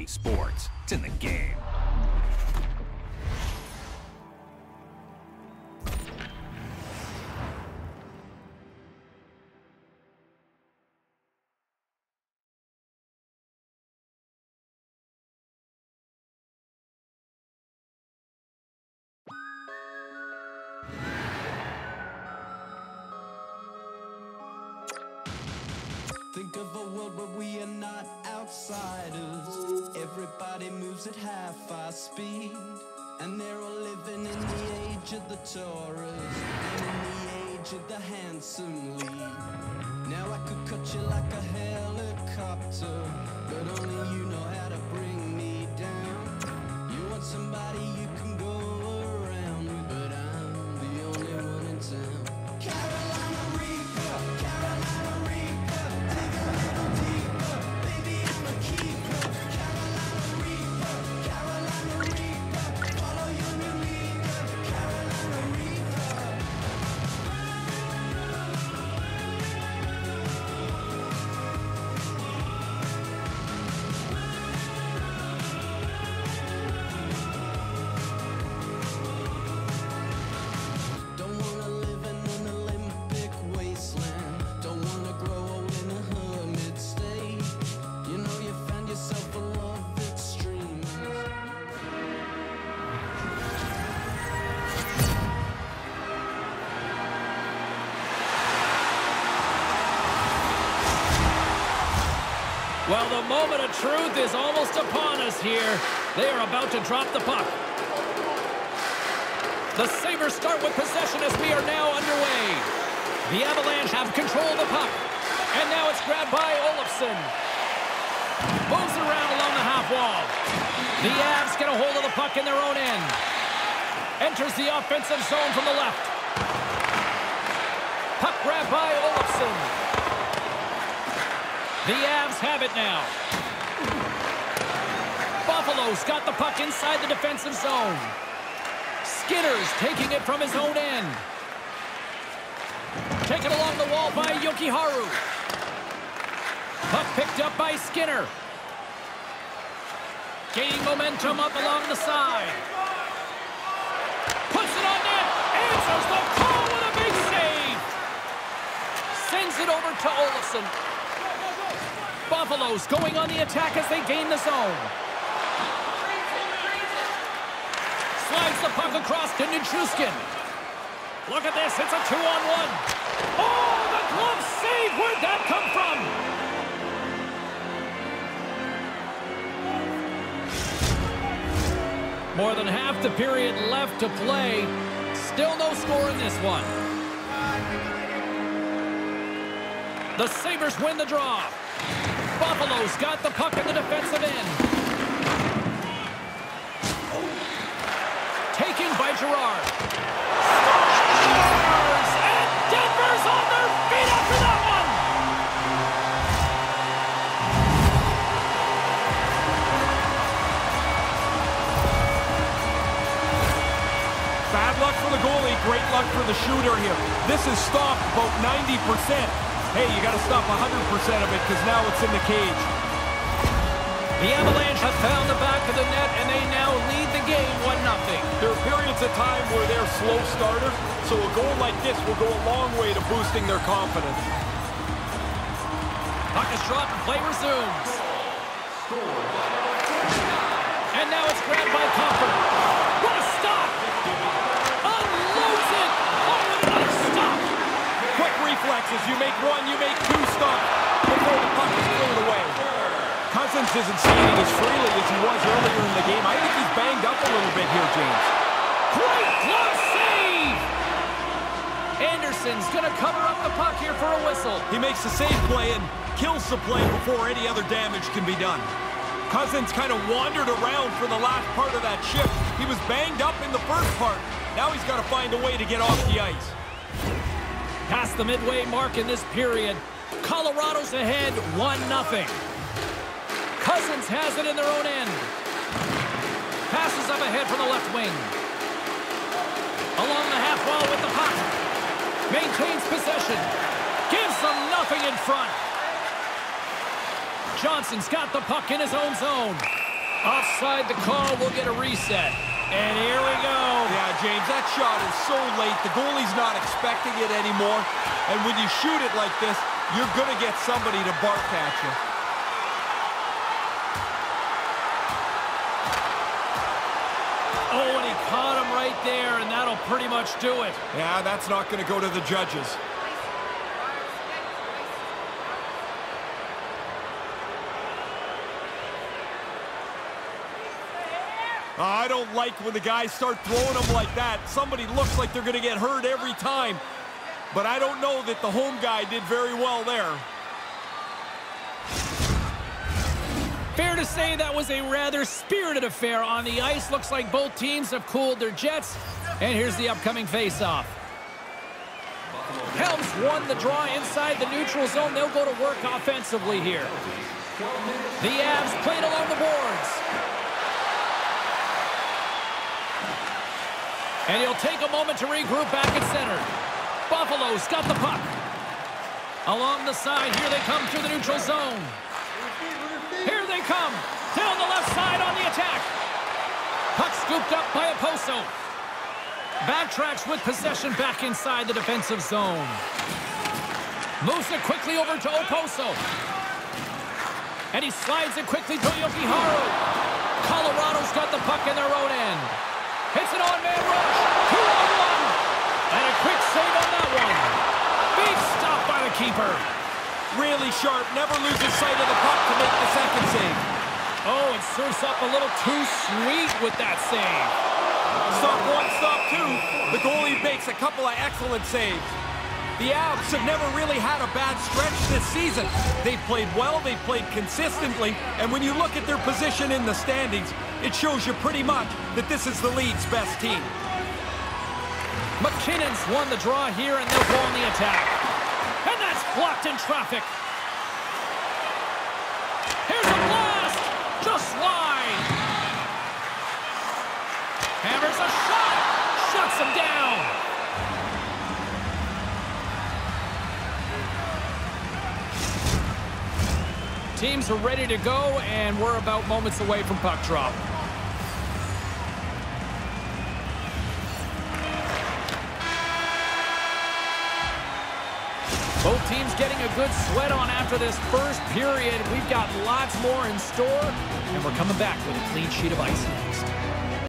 Sports. It's in the game. Think of a world where we are not outsiders. Everybody moves at half our speed, and they're all living in the age of the Taurus and in the age of the handsome lead. Now I could cut you like a helicopter, but only you know how to bring me down. You want somebody you can go around with, but I'm the only one in town. Carolina Reaper, Carolina Reaper, dig a little deeper, baby I'm a keeper. Carolina Reaper, Carolina Reaper, follow your new leader. Carolina Reaper. Don't wanna live in an Olympic wasteland. Don't wanna grow old in a hermit state. You know you found yourself a love extreme. Well, the moment of truth is almost upon us here. They are about to drop the puck. The Sabres start with possession as we are now underway. The Avalanche have control of the puck. And now it's grabbed by Olofsson. Moves around along the half wall. The Avs get a hold of the puck in their own end. Enters the offensive zone from the left. Puck grabbed by Olofsson. The Avs have it now. Buffalo's got the puck inside the defensive zone. Skinner's taking it from his own end. Taken along the wall by Jokiharju. Puck picked up by Skinner. Gaining momentum up along the side. Puts it on net. Answers the call with a big save. Sends it over to Olofsson. Buffalo's going on the attack as they gain the zone. Slides the puck across to Nichushkin. Look at this, it's a 2-on-1. Oh, the glove save! Where'd that come from? More than half the period left to play. Still no score in this one. The Sabres win the draw. Buffalo's got the puck in the defensive end. Taken by Girard. Scores! And Denver's on their feet after that one! Bad luck for the goalie, great luck for the shooter here. This is stopped about 90%. Hey, you got to stop 100% of it because now it's in the cage. The Avalanche have found the back of the net, and they now lead the game 1-0. There are periods of time where they're slow starters, so a goal like this will go a long way to boosting their confidence. Puck is dropped and play resumes. And now it's grabbed by Copper. What a stop! Unloads it! Oh, what a stop! Quick reflexes. You make one, you make two stops before the puck is cleared away. Cousins isn't skating as freely as he was earlier in the game. I think he's banged up a little bit here, James. Great glove save! Anderson's going to cover up the puck here for a whistle. He makes the save play and kills the play before any other damage can be done. Cousins kind of wandered around for the last part of that shift. He was banged up in the first part. Now he's got to find a way to get off the ice. Past the midway mark in this period, Colorado's ahead 1-0. Cousins has it in their own end. Passes up ahead from the left wing. Along the half wall with the puck. Maintains possession. Gives them nothing in front. Johnson's got the puck in his own zone. Offside the call, we'll get a reset. And here we go. Yeah, James, that shot is so late. The goalie's not expecting it anymore. And when you shoot it like this, you're going to get somebody to bark at you. Oh, and he caught him right there, and that'll pretty much do it. Yeah, that's not going to go to the judges. I don't like when the guys start throwing them like that. Somebody looks like they're going to get hurt every time. But I don't know that the home guy did very well there. Fair to say that was a rather spirited affair on the ice. Looks like both teams have cooled their jets. And here's the upcoming face-off. Helms won the draw inside the neutral zone. They'll go to work offensively here. The Avs played along the boards. And he'll take a moment to regroup back at center. Buffalo's got the puck. Along the side, here they come through the neutral zone. Here they come. Down the left side on the attack. Puck scooped up by Oposo. Backtracks with possession back inside the defensive zone. Moves it quickly over to Oposo. And he slides it quickly to Yokiharu. Colorado's got the puck in their own end. It's an on-man rush. 2-on-1. And a quick save on that one. Big stop by the keeper. Really sharp. Never loses sight of the puck to make the second save. Oh, it serves up a little too sweet with that save. Stop one, stop two. The goalie makes a couple of excellent saves. The Avs have never really had a bad stretch this season. They've played well, they've played consistently, and when you look at their position in the standings, it shows you pretty much that this is the league's best team. McKinnon's won the draw here, and they'll go on the attack. And that's blocked in traffic. Here's a blast! Just wide. Hammers a shot! Shuts him down. Teams are ready to go, and we're about moments away from puck drop. Both teams getting a good sweat on after this first period. We've got lots more in store, and we're coming back with a clean sheet of ice next.